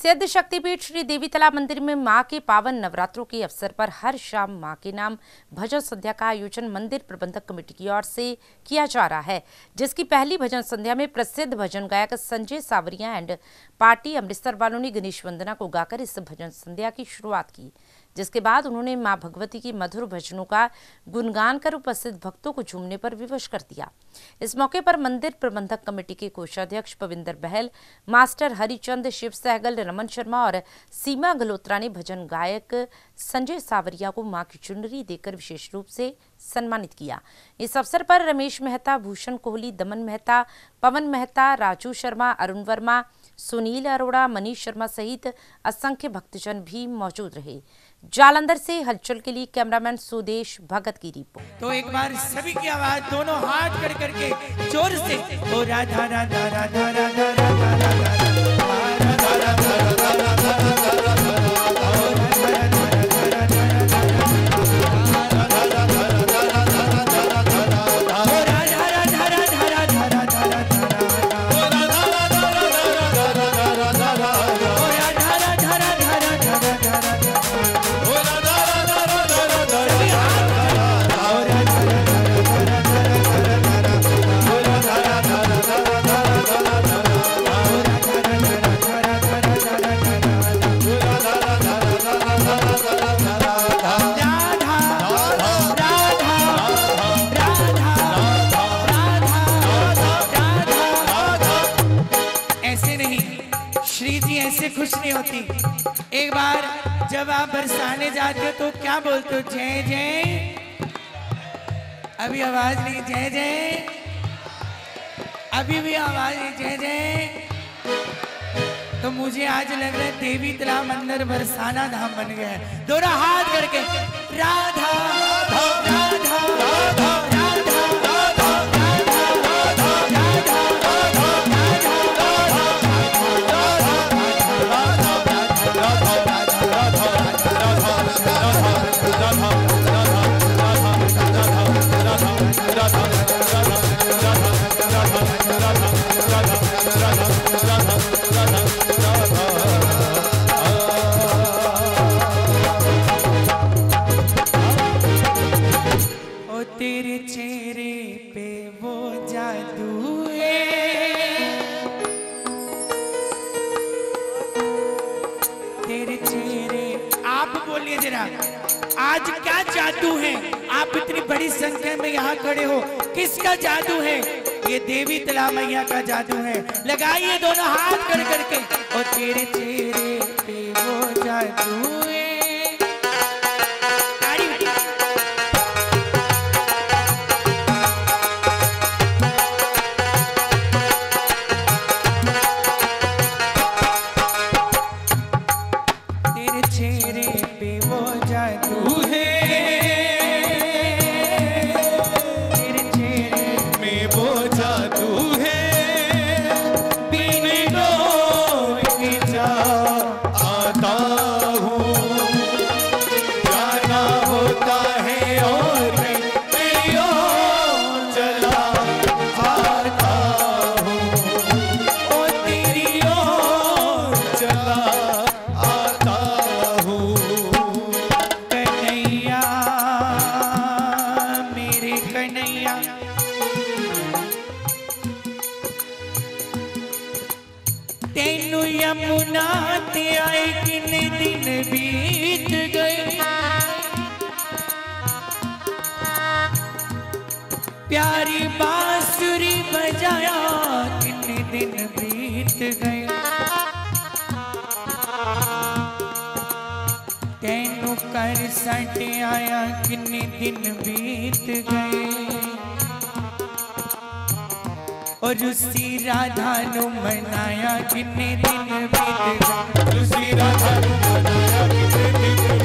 प्रसिद्ध शक्तिपीठ श्री देवीतला मंदिर में मां के पावन नवरात्रों के अवसर पर हर शाम मां के नाम भजन संध्या का आयोजन मंदिर प्रबंधक कमेटी की ओर से किया जा रहा है, जिसकी पहली भजन संध्या में प्रसिद्ध भजन गायक संजय सावरिया एंड पार्टी अमृतसर वालों ने गणेश वंदना को गाकर इस भजन संध्या की शुरुआत की, जिसके बाद उन्होंने मां भगवती की मधुर भजनों का गुणगान कर उपस्थित भक्तों को झूमने पर विवश कर दिया। इस मौके पर मंदिर प्रबंधक कमेटी के कोषाध्यक्ष पविंदर बहल, मास्टर हरिचंद, शिव सहगल, रमन शर्मा और सीमा गल्होत्रा ने भजन गायक संजय सावरिया को मां की चुनरी देकर विशेष रूप से सम्मानित किया। इस अवसर पर रमेश मेहता, भूषण कोहली, दमन मेहता, पवन मेहता, राजू शर्मा, अरुण वर्मा, सुनील अरोड़ा, मनीष शर्मा सहित असंख्य भक्तजन भी मौजूद रहे। जालंधर से हलचल के लिए कैमरामैन सुदेश भगत की रिपोर्ट। तो एक बार सभी की आवाज दोनों हाथ कर करके जोर से ओ राधा राधा राधा राधा राधा राधा ऐसे खुश नहीं होती। एक बार जब आप बरसाने जाते हो तो क्या बोलते हो? जय जय। अभी आवाज नहीं, जय जय। अभी भी आवाज नहीं, जय जय। तो मुझे आज लग रहा है देवीतला मंदिर बरसाना धाम बन गया है। दोनों हाथ करके राधा राधा राधा तेरे चेहरे पे वो जादू है, तेरे चेहरे। आप बोलिए जरा, आज क्या जादू है? आप इतनी बड़ी संख्या में यहाँ खड़े हो, किसका जादू है? ये देवीतला मैया का जादू है। लगाइए दोनों हाथ कर करके और तेरे चेहरे पे वो जादू है। तेनू यमुना ते आए कितने दिन बीत गए, प्यारी बांसुरी बजाया कितने दिन बीत गए। तेनू कर सट आया कितने दिन बीत गए, और उसी राधा नु मनाया कितने दिन बीत गए। उसी राधा नु मनाया कितने दिन